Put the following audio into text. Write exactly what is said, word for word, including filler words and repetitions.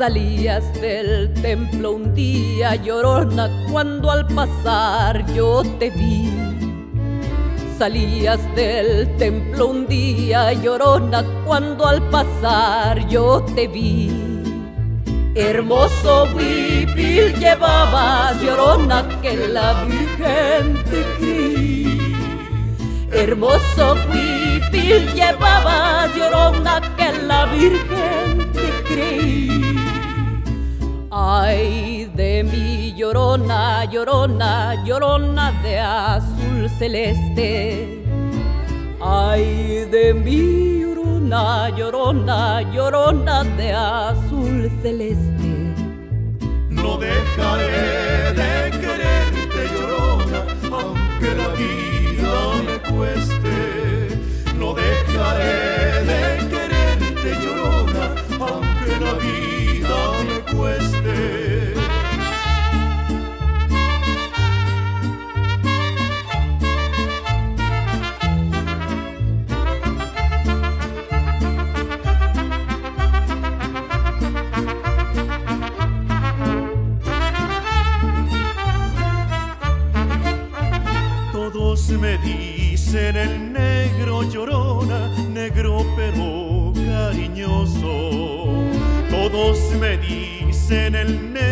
Salías del templo un día, llorona, cuando al pasar yo te vi. Salías del templo un día, llorona, cuando al pasar yo te vi. Hermoso huipil llevabas, llorona, que la Virgen te creí. Hermoso huipil llevabas, llorona, que la Virgen te creí. Ay de mí, llorona, llorona, llorona de azul celeste. Ay de mí, llorona, llorona, llorona de azul celeste. No dejaré de quererte, llorona, aunque la vida me cueste. No dejaré de quererte, llorona, aunque la vida me cueste. Todos me dicen el negro, llorona, negro pero cariñoso. Todos me dicen el negro,